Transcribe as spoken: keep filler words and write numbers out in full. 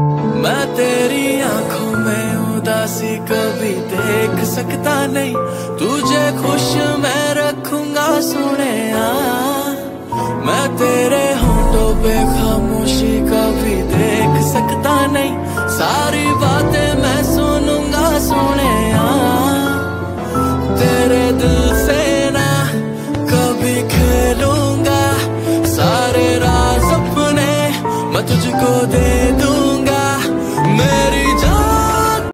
मैं तेरी आंखों में उदासी कभी देख सकता नहीं, तुझे खुश मैं रखूंगा सोने। मैं तेरे होंठों पे खामोशी कभी देख सकता नहीं, सारी बातें मैं सुनूंगा सोने। तेरे दिल से ना कभी खेलूंगा, सारे राज अपने मैं तुझको दे